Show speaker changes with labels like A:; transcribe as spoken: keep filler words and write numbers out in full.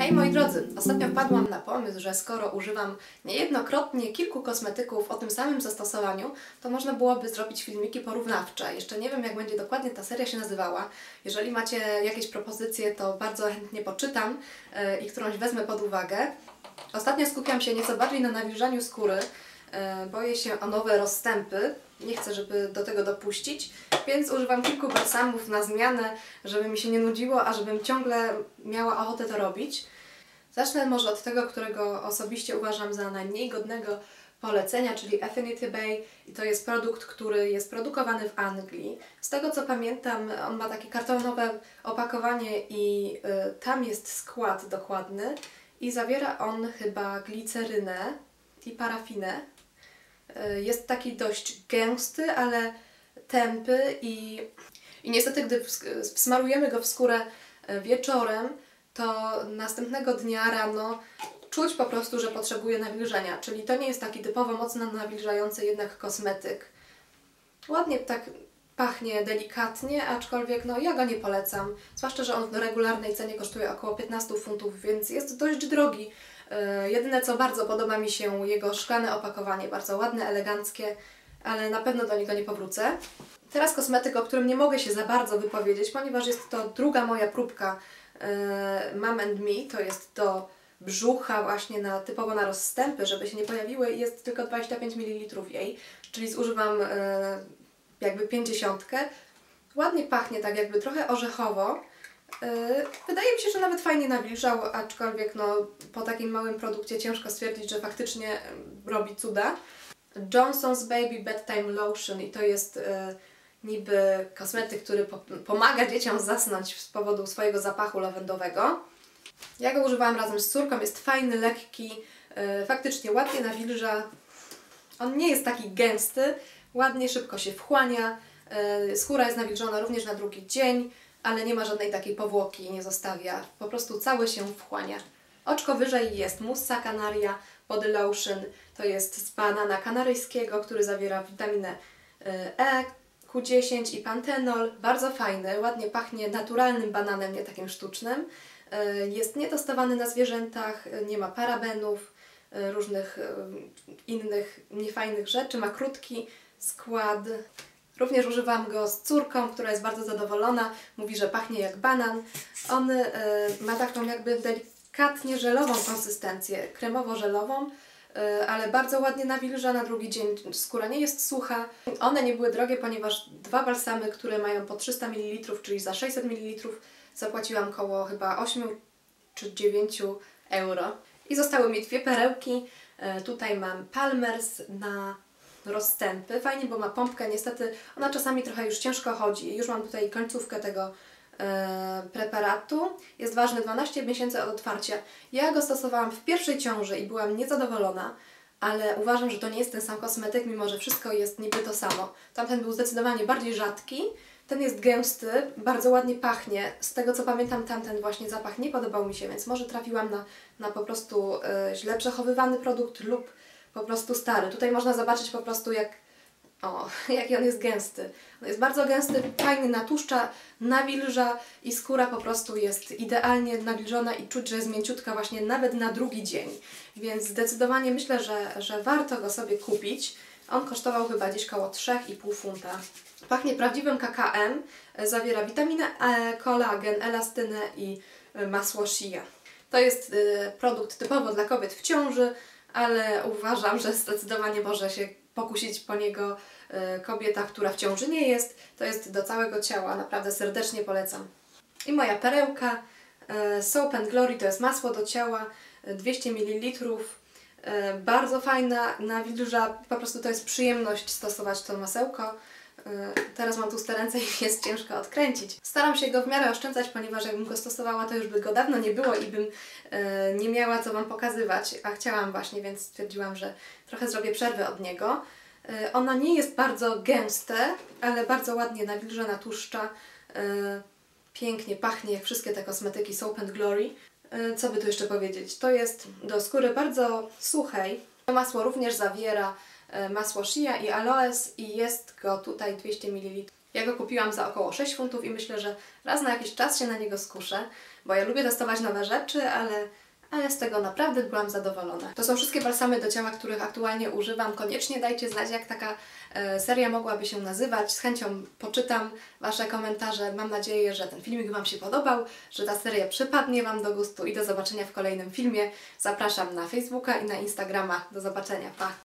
A: Hej moi drodzy, ostatnio wpadłam na pomysł, że skoro używam niejednokrotnie kilku kosmetyków o tym samym zastosowaniu, to można byłoby zrobić filmiki porównawcze. Jeszcze nie wiem, jak będzie dokładnie ta seria się nazywała. Jeżeli macie jakieś propozycje, to bardzo chętnie poczytam yy, i którąś wezmę pod uwagę. Ostatnio skupiam się nieco bardziej na nawilżaniu skóry. Yy, boję się o nowe rozstępy. Nie chcę, żeby do tego dopuścić, więc używam kilku balsamów na zmianę, żeby mi się nie nudziło, a żebym ciągle miała ochotę to robić. Zacznę może od tego, którego osobiście uważam za najmniej godnego polecenia, czyli Affinity Bay. I to jest produkt, który jest produkowany w Anglii. Z tego co pamiętam, on ma takie kartonowe opakowanie i y, tam jest skład dokładny. I zawiera on chyba glicerynę i parafinę. Jest taki dość gęsty, ale tępy i, i niestety gdy wsmarujemy go w skórę wieczorem, to następnego dnia rano czuć po prostu, że potrzebuje nawilżenia. Czyli to nie jest taki typowo mocno nawilżający jednak kosmetyk. Ładnie tak pachnie delikatnie, aczkolwiek no ja go nie polecam. Zwłaszcza, że on w regularnej cenie kosztuje około piętnaście funtów, więc jest dość drogi. Yy, jedyne co bardzo podoba mi się jego szklane opakowanie, bardzo ładne, eleganckie, ale na pewno do niego nie powrócę. Teraz kosmetyk, o którym nie mogę się za bardzo wypowiedzieć, ponieważ jest to druga moja próbka yy, Mum and Me, to jest do brzucha właśnie na, typowo na rozstępy, żeby się nie pojawiły, jest tylko dwadzieścia pięć mililitrów jej, czyli zużywam yy, jakby pięćdziesiątkę. Ładnie pachnie, tak jakby trochę orzechowo. Wydaje mi się, że nawet fajnie nawilżał, aczkolwiek no, po takim małym produkcie ciężko stwierdzić, że faktycznie robi cuda. Johnson's Baby Bedtime Lotion i to jest e, niby kosmetyk, który po pomaga dzieciom zasnąć z powodu swojego zapachu lawendowego. Ja go używałam razem z córką, jest fajny, lekki, e, faktycznie ładnie nawilża. On nie jest taki gęsty, ładnie, szybko się wchłania, e, skóra jest nawilżona również na drugi dzień, ale nie ma żadnej takiej powłoki, nie zostawia, po prostu cały się wchłania. Oczko wyżej jest Mussa Canaria Body Lotion, to jest z banana kanaryjskiego, który zawiera witaminę E, Q dziesięć i pantenol. Bardzo fajny, ładnie pachnie naturalnym bananem, nie takim sztucznym. Jest nietestowany na zwierzętach, nie ma parabenów, różnych innych niefajnych rzeczy, ma krótki skład. Również używam go z córką, która jest bardzo zadowolona. Mówi, że pachnie jak banan. On y, ma taką jakby delikatnie żelową konsystencję, kremowo-żelową, y, ale bardzo ładnie nawilża na drugi dzień. Skóra nie jest sucha. One nie były drogie, ponieważ dwa balsamy, które mają po trzysta mililitrów, czyli za sześćset mililitrów, zapłaciłam koło chyba osiem czy dziewięć euro. I zostały mi dwie perełki. Y, tutaj mam Palmer's na rozstępy. Fajnie, bo ma pompkę, niestety ona czasami trochę już ciężko chodzi. Już mam tutaj końcówkę tego e, preparatu. Jest ważny dwanaście miesięcy od otwarcia. Ja go stosowałam w pierwszej ciąży i byłam niezadowolona, ale uważam, że to nie jest ten sam kosmetyk, mimo że wszystko jest niby to samo. Tamten był zdecydowanie bardziej rzadki, ten jest gęsty, bardzo ładnie pachnie. Z tego co pamiętam, tamten właśnie zapach nie podobał mi się, więc może trafiłam na, na po prostu e, źle przechowywany produkt lub po prostu stary. Tutaj można zobaczyć po prostu jak, o, jaki on jest gęsty. On jest bardzo gęsty, fajnie natłuszcza, nawilża i skóra po prostu jest idealnie nawilżona i czuć, że jest mięciutka właśnie nawet na drugi dzień. Więc zdecydowanie myślę, że, że warto go sobie kupić. On kosztował chyba gdzieś koło trzy i pół funta. Pachnie prawdziwym K K M, zawiera witaminę E, kolagen, elastynę i masło shea. To jest y, produkt typowo dla kobiet w ciąży, ale uważam, że zdecydowanie może się pokusić po niego y, kobieta, która w ciąży nie jest. To jest do całego ciała, naprawdę serdecznie polecam. I moja perełka, y, Soap and Glory, to jest masło do ciała, y, dwieście mililitrów. Y, bardzo fajna, nawilża, po prostu to jest przyjemność stosować to masełko. Teraz mam tłuste ręce i jest ciężko odkręcić. Staram się go w miarę oszczędzać, ponieważ jakbym go stosowała, to już by go dawno nie było i bym e, nie miała co Wam pokazywać, a chciałam właśnie, więc stwierdziłam, że trochę zrobię przerwę od niego. E, ono nie jest bardzo gęste, ale bardzo ładnie nawilża, natłuszcza, e, pięknie pachnie jak wszystkie te kosmetyki Soap and Glory. E, co by tu jeszcze powiedzieć? To jest do skóry bardzo suchej. To masło również zawiera masło shea i aloes i jest go tutaj dwieście mililitrów. Ja go kupiłam za około sześć funtów i myślę, że raz na jakiś czas się na niego skuszę, bo ja lubię testować nowe rzeczy, ale ale z tego naprawdę byłam zadowolona. To są wszystkie balsamy do ciała, których aktualnie używam. Koniecznie dajcie znać, jak taka e, seria mogłaby się nazywać. Z chęcią poczytam Wasze komentarze. Mam nadzieję, że ten filmik Wam się podobał, że ta seria przypadnie Wam do gustu i do zobaczenia w kolejnym filmie. Zapraszam na Facebooka i na Instagrama. Do zobaczenia. Pa!